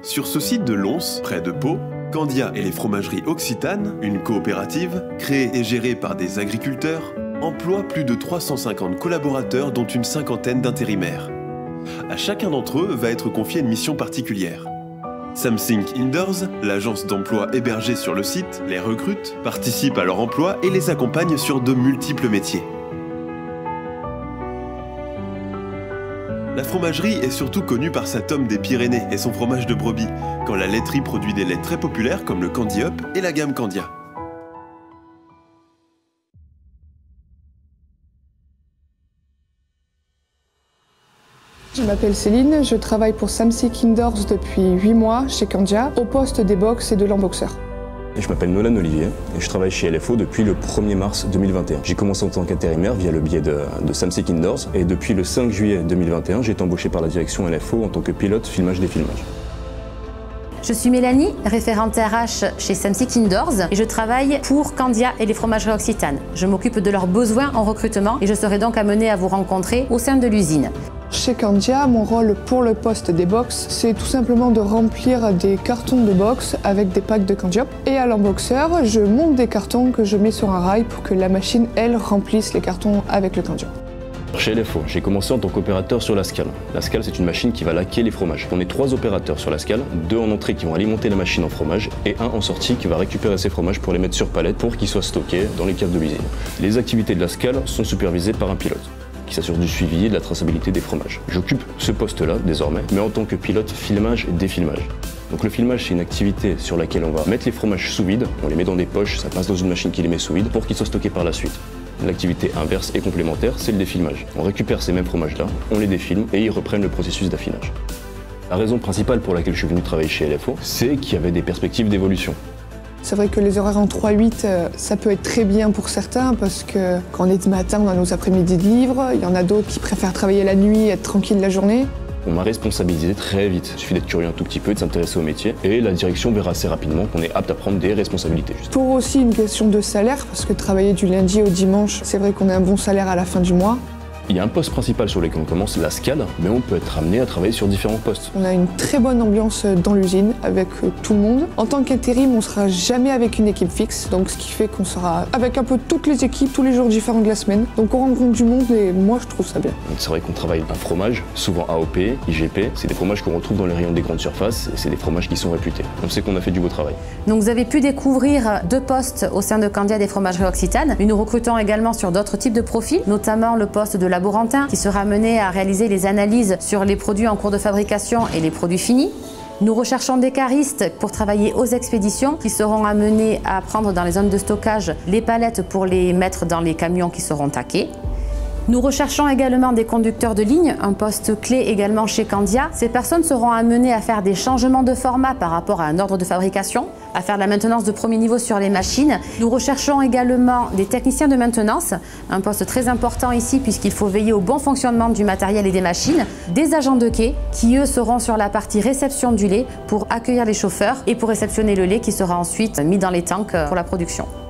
Sur ce site de Lons, près de Pau, Candia et les fromageries Occitanes, une coopérative, créée et gérée par des agriculteurs, emploie plus de 350 collaborateurs dont une cinquantaine d'intérimaires. À chacun d'entre eux va être confiée une mission particulière. Samsync Indoors, l'agence d'emploi hébergée sur le site, les recrute, participe à leur emploi et les accompagne sur de multiples métiers. La fromagerie est surtout connue par sa tome des Pyrénées et son fromage de brebis, quand la laiterie produit des laits très populaires comme le Candy Up et la gamme Candia. Je m'appelle Céline, je travaille pour Samsync Indoors depuis 8 mois chez Candia, au poste des box et de l'emboxeur. Je m'appelle Nolan Olivier et je travaille chez LFO depuis le 1er mars 2021. J'ai commencé en tant qu'intérimaire via le biais de Samsync Indoors et depuis le 5 juillet 2021, j'ai été embauché par la direction LFO en tant que pilote filmage-défilmage. Je suis Mélanie, référente RH chez Samsync Indoors et je travaille pour Candia et les fromageries Occitanes. Je m'occupe de leurs besoins en recrutement et je serai donc amenée à vous rencontrer au sein de l'usine. Chez Candia, mon rôle pour le poste des box, c'est tout simplement de remplir des cartons de box avec des packs de Candy Up. Et à l'emboxeur, je monte des cartons que je mets sur un rail pour que la machine, elle, remplisse les cartons avec le Candy Up. Chez LFO, j'ai commencé en tant qu'opérateur sur la scale. La scale, c'est une machine qui va laquer les fromages. On est 3 opérateurs sur la scale, 2 en entrée qui vont alimenter la machine en fromage et 1 en sortie qui va récupérer ces fromages pour les mettre sur palette pour qu'ils soient stockés dans les caves de l'usine. Les activités de la scale sont supervisées par un pilote qui s'assure du suivi et de la traçabilité des fromages. J'occupe ce poste-là désormais, mais en tant que pilote filmage et défilmage. Donc le filmage, c'est une activité sur laquelle on va mettre les fromages sous vide, on les met dans des poches, ça passe dans une machine qui les met sous vide pour qu'ils soient stockés par la suite. L'activité inverse et complémentaire, c'est le défilmage. On récupère ces mêmes fromages-là, on les défilme et ils reprennent le processus d'affinage. La raison principale pour laquelle je suis venu travailler chez LFO, c'est qu'il y avait des perspectives d'évolution. C'est vrai que les horaires en 3-8, ça peut être très bien pour certains parce que quand on est du matin, on a nos après-midi de livres. Il y en a d'autres qui préfèrent travailler la nuit et être tranquille la journée. On m'a responsabilisé très vite. Il suffit d'être curieux un tout petit peu, de s'intéresser au métier. Et la direction verra assez rapidement qu'on est apte à prendre des responsabilités. Pour aussi une question de salaire, parce que travailler du lundi au dimanche, c'est vrai qu'on a un bon salaire à la fin du mois. Il y a un poste principal sur lequel on commence, la scale, mais on peut être amené à travailler sur différents postes. On a une très bonne ambiance dans l'usine avec tout le monde. En tant qu'intérim, on ne sera jamais avec une équipe fixe, donc ce qui fait qu'on sera avec un peu toutes les équipes, tous les jours différents de la semaine. Donc on rencontre du monde et moi je trouve ça bien. C'est vrai qu'on travaille un fromage, souvent AOP, IGP, c'est des fromages qu'on retrouve dans les rayons des grandes surfaces et c'est des fromages qui sont réputés. On sait qu'on a fait du beau travail. Donc vous avez pu découvrir 2 postes au sein de Candia des fromageries Occitanes, mais nous recrutons également sur d'autres types de profils, notamment le poste de laborantin qui sera amené à réaliser les analyses sur les produits en cours de fabrication et les produits finis. Nous recherchons des caristes pour travailler aux expéditions qui seront amenés à prendre dans les zones de stockage les palettes pour les mettre dans les camions qui seront taqués. Nous recherchons également des conducteurs de ligne, un poste clé également chez Candia. Ces personnes seront amenées à faire des changements de format par rapport à un ordre de fabrication, à faire de la maintenance de premier niveau sur les machines. Nous recherchons également des techniciens de maintenance, un poste très important ici puisqu'il faut veiller au bon fonctionnement du matériel et des machines. Des agents de quai qui eux seront sur la partie réception du lait pour accueillir les chauffeurs et pour réceptionner le lait qui sera ensuite mis dans les tanks pour la production.